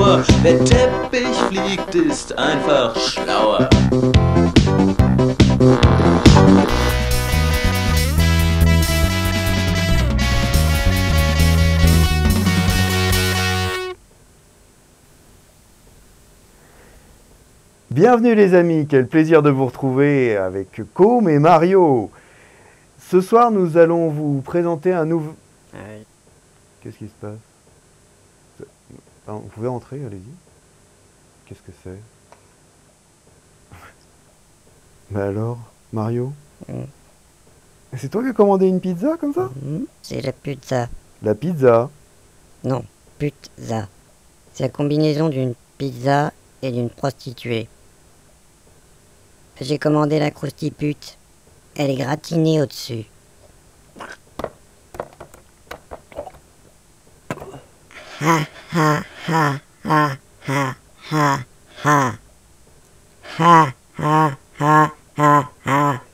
Mauer. Wer Teppich fliegt, ist einfach schlauer. Bienvenue les amis, quel plaisir de vous retrouver avec Com et Mario. Ce soir nous allons vous présenter un nouveau... Qu'est-ce qui se passe? Vous pouvez entrer, allez-y. Qu'est-ce que c'est? Bah alors, Mario? C'est toi qui as commandé une pizza comme ça? C'est la pizza. La pizza? Non, pizza. C'est la combinaison d'une pizza et d'une prostituée. J'ai commandé la croustipute. Elle est gratinée au-dessus. Ha ha ha ha ha ha ha. Ha ha ha ha ha.